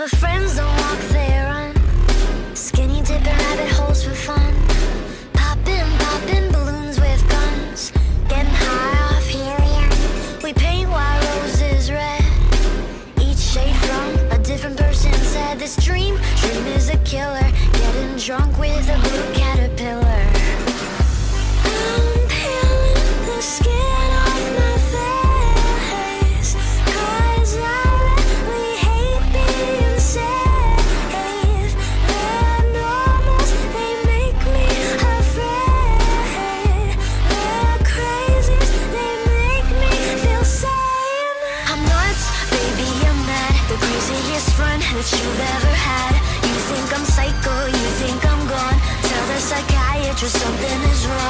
but friends don't walk, they run. Skinny dipping rabbit holes for fun. Popping balloons with guns. Getting high off helium. We paint white roses red. Each shade from a different person said this dream is a killer. Getting drunk with a blue caterpillar. I'm peeling the skin off my face, 'cause I really hate being safe. The normals, they make me afraid. The crazies, they make me feel sane. I'm nuts, baby, I'm mad. The craziest friend that you've ever had. You think I'm psycho, you think I'm gone. Tell the psychiatrist something is wrong.